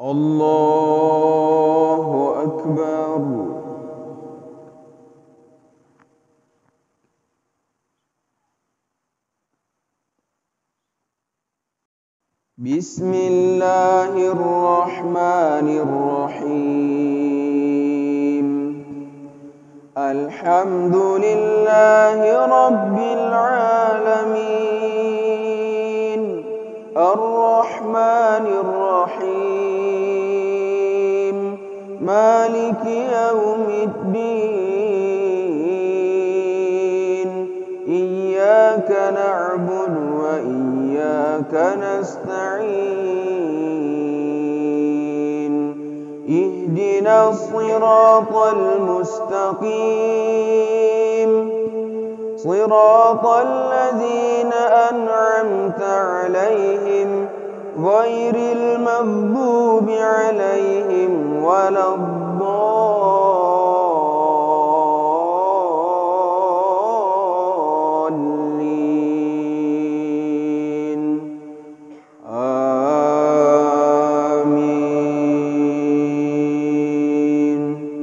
الله أكبر. بسم الله الرحمن الرحيم. الحمد لله رب العالمين الرحمن الرحيم مالك يوم الدين. إياك نعبد وإياك نستعين. اهدنا الصراط المستقيم صراط الذين أنعمت عليهم غير المغضوب عليهم ولا الضالين. آمين.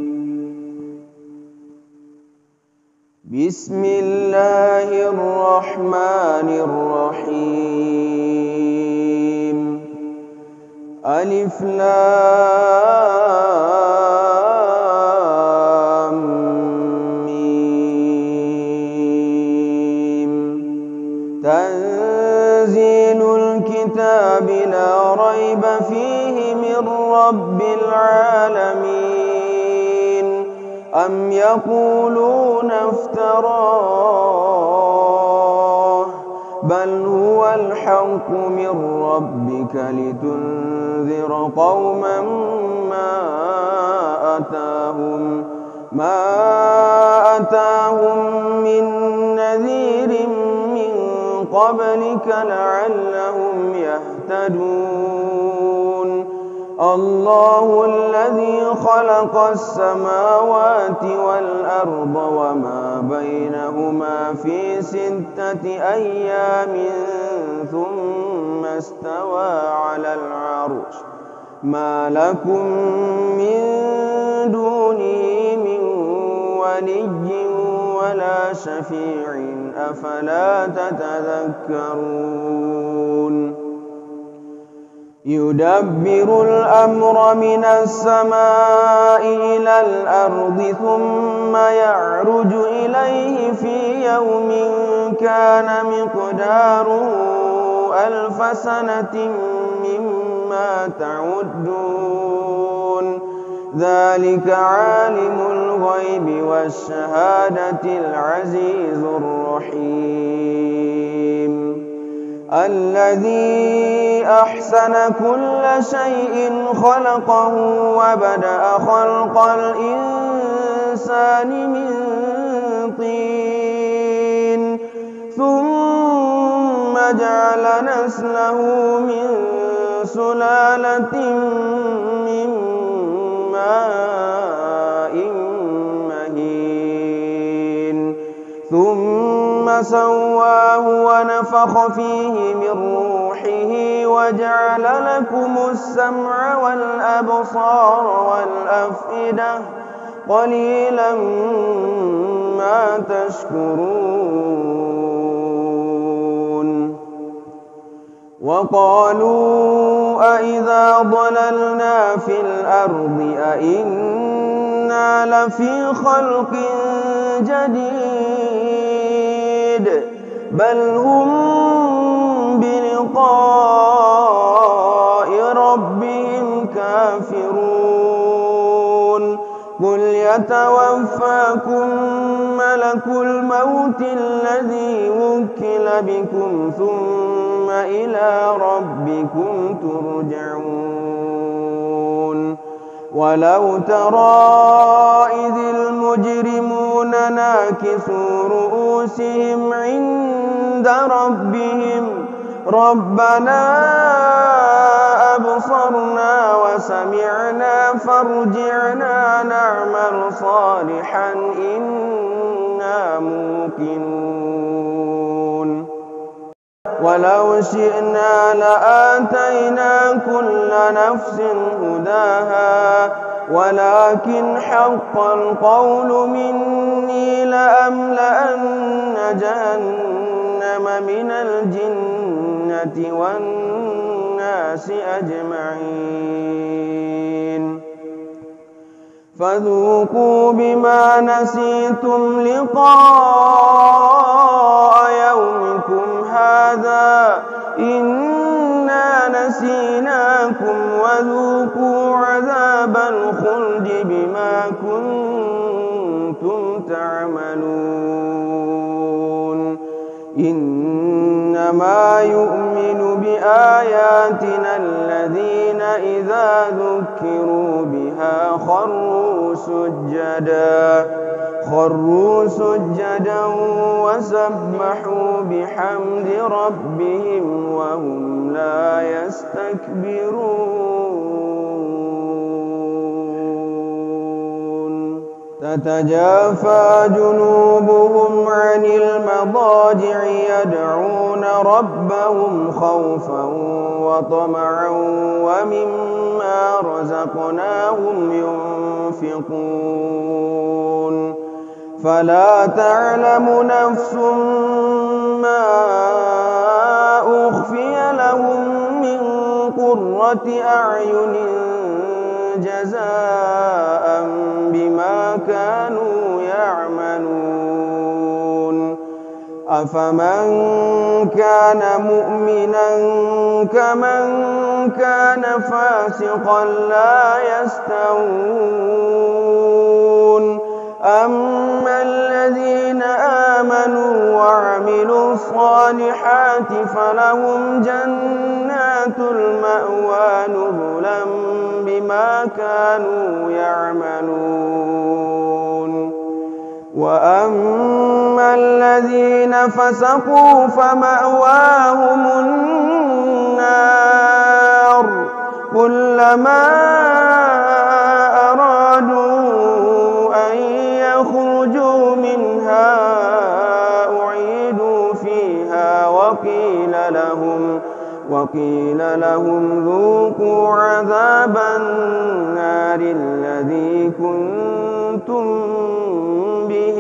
بسم الله الرحمن الرحيم. ألف لام ميم. تنزيل الكتاب لا ريب فيه من رب العالمين. أم يقولون افتراه بل هو الحق من ربك لتنذر قوما ما أتاهم من نذير من قبلك لعلهم يهتدون. الله الذي خلق السماوات والأرض وما بينهما في 6 أيام ثم استوى على العرش. ما لكم من دونه من ولي ولا شفيع أفلا تتذكرون. يدبر الأمر من السماء إلى الأرض ثم يعرج إليه في يوم كان مقداره 1000 سنة مما تعدون. ذلك عالم الغيب والشهادة العزيز الرحيم. الذي أحسن كل شيء خلقه وبدأ خلق الإنسان من طين ثم جعل نسله من سلالة من ماء مهين ثم سواه ونفخ فيه من روحه وجعل لكم السمع والأبصار والأفئدة قليلا ما تشكرون. وقالوا أإذا ضللنا في الأرض أإنا لفي خلق جديد بل هم بلقاء ربهم كافرون. قل يتوفاكم ملك الموت الذي وكل بكم ثم إلى ربكم ترجعون. ولو ترى إذ المجرمون ناكسوا رؤوسهم عند ربهم ربنا أبصرنا وسمعنا فارجعنا نعمل صالحا إنا موقنون. ولو شئنا لآتينا كل نفس هداها ولكن حق القول مني لأملأن جهنم من الجنة والناس أجمعين فذوقوا بما نسيتم لقاء يومكم هذا إنا نسيناكم وذوقوا عذاب الخلد بما كنتم تعملون إنما يؤمن بآياتنا الذين إذا ذكروا بها خروا سجدا وسبحوا بحمد ربهم وهم لا يستكبرون تتجافى جنوبهم عن المضاجع يدعون ربهم خوفا وطمعا ومما رزقناهم ينفقون فلا تعلم نفس ما أخفي لهم من قرة أعين جزاء بما كانوا يعملون أفمن كان مؤمنا كمن كان فاسقا لا يستوون أما الذين آمنوا وعملوا الصالحات فلهم جنات المأوى نزلا بما كانوا يعملون وأما الذين فسقوا فمأواهم النار كلما أرادوا أن يخرجوا منها أعيدوا فيها وقيل لهم ذوقوا عذاب النار الذي كنتم به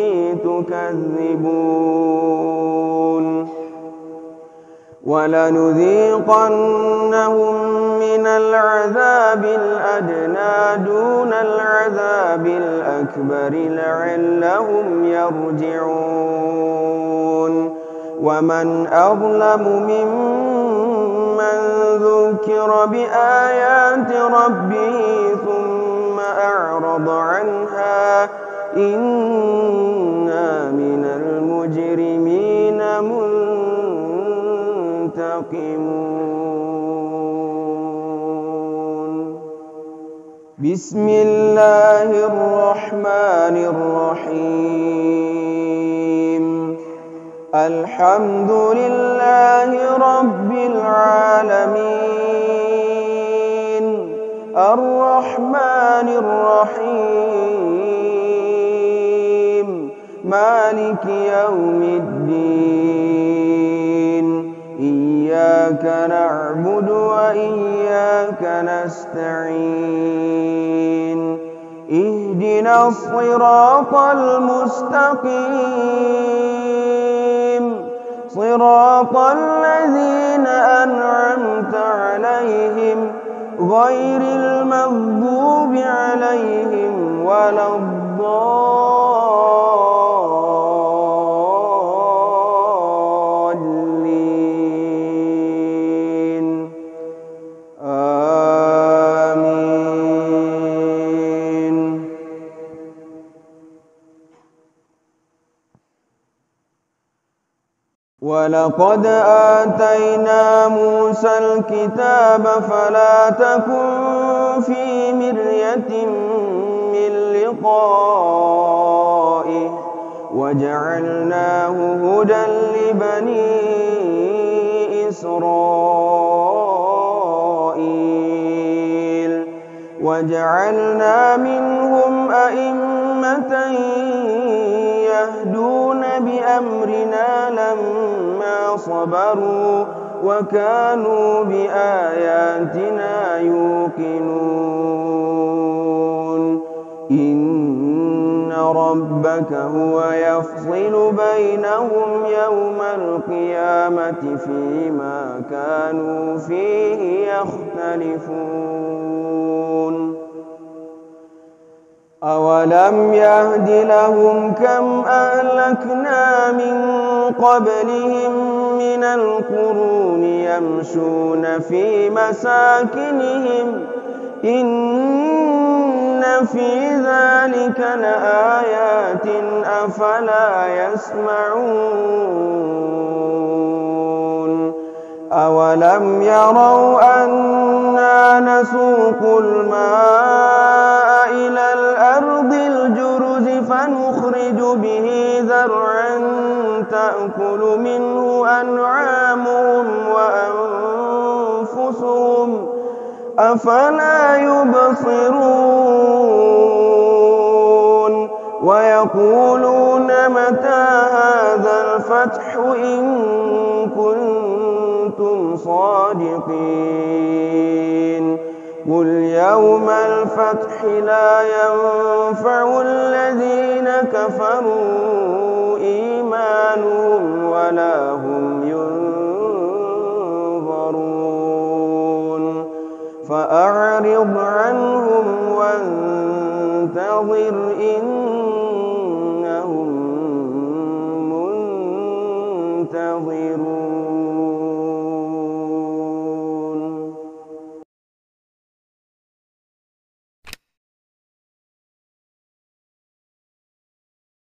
تكذبون ولنذيقنهم من العذاب الأدنى دون العذاب الأكبر لعلهم يرجعون ومن أظلم ممن ذكر بآيات ربه ثم أعرض عنها إنا من المجرمين منتقمون بسم الله الرحمن الرحيم الحمد لله رب العالمين الرحمن الرحيم مالك يوم الدين إياك نعبد وإياك نستعين اهدنا الصراط المستقيم صراط الذين أنعمت عليهم غير المغضوب عليهم ولا الضالين آمين ولقد آتينا موسى الكتاب فلا تكن في مرية من لقائه وجعلناه هدى لبني إسرائيل وجعلنا منهم أئمة يهدون بأمرنا لما صبروا وكانوا بآياتنا يوقنون يوقنون إن ربك هو يفصل بينهم يوم القيامة فيما كانوا فيه يختلفون أولم يهد لهم كم أهلكنا من قبلهم من القرون يمشون في مساكنهم إن في ذلك لآيات أفلا يسمعون أولم يروا أنا نسوق الماء إلى الأرض الجرز فنخرج به زرعا تأكل منه أنعامهم وأنفسهم أفلا يبصرون ويقولون متى هذا الفتح إن كنتم صادقين قل يوم الفتح لا ينفع الذين كفروا إيمانهم ولا هم ينظرون فأعرض عنهم وانتظر إنهم منتظرون